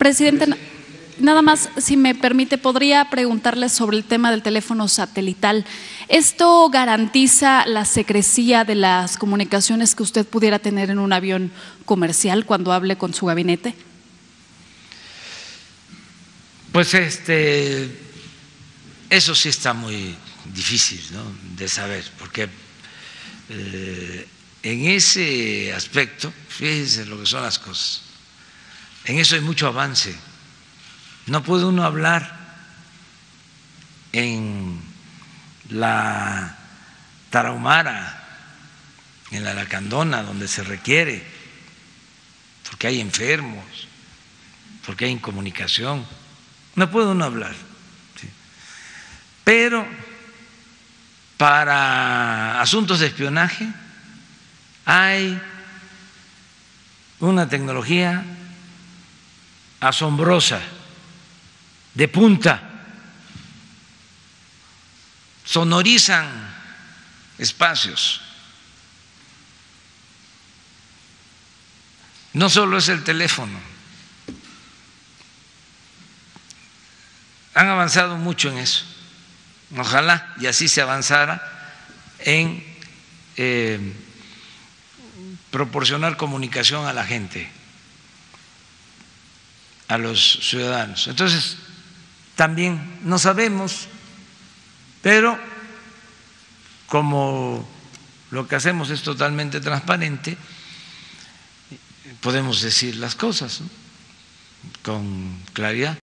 Presidente, nada más, si me permite, podría preguntarle sobre el tema del teléfono satelital. ¿Esto garantiza la secrecía de las comunicaciones que usted pudiera tener en un avión comercial cuando hable con su gabinete? Pues eso sí está muy difícil, ¿no?, de saber, porque en ese aspecto, fíjense lo que son las cosas, en eso hay mucho avance. No puede uno hablar en la Tarahumara, en la Lacandona, donde se requiere, porque hay enfermos, porque hay incomunicación. No puede uno hablar, ¿sí? Pero para asuntos de espionaje hay una tecnología asombrosa, de punta, sonorizan espacios. No solo es el teléfono, han avanzado mucho en eso. Ojalá y así se avanzara en proporcionar comunicación a la gente, a los ciudadanos. Entonces, también no sabemos, pero como lo que hacemos es totalmente transparente, podemos decir las cosas, ¿no?, con claridad.